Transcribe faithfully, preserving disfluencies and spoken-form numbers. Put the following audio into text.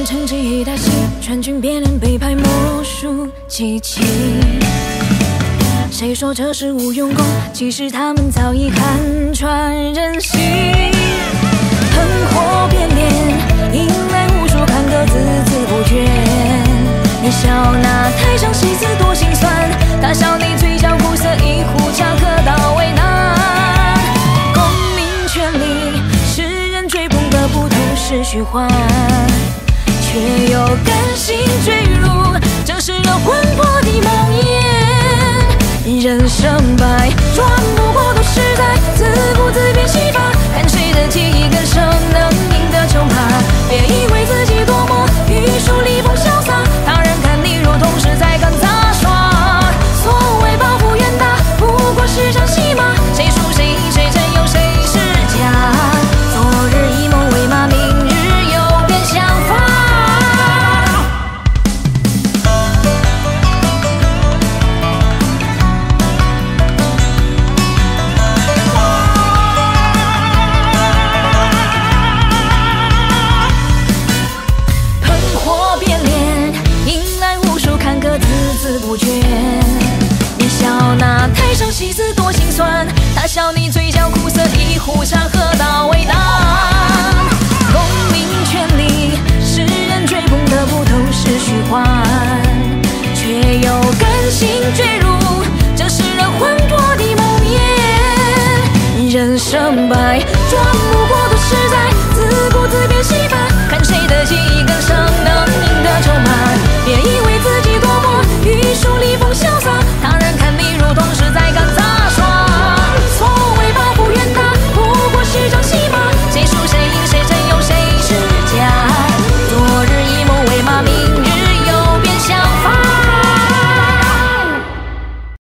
成记忆大戏，穿裙别人背叛魔术机器。谁说这是无用功？其实他们早已看穿人心。喷火变脸，引来无数看客，孜孜不倦。你笑那台上戏子多心酸，他笑你嘴角苦涩，一壶茶喝到为难。功名权力，世人追捧的不都是虚幻，却又甘心坠入这是个魂魄的梦魇。人生百转不过都是在自顾自变戏法，看谁的技艺更胜，能赢得就怕。别以为自己多么玉树临风潇洒，他人看你若同时在干杂耍。所谓抱负远大，不过是场戏码，谁输谁赢谁真有谁是假。昨日以梦为马，明日又变想法。不倦，你笑那台上戏子多心酸，他笑你嘴角苦涩，一壶茶喝到为难。功名权力，世人追捧的不都是虚幻，却又甘心坠入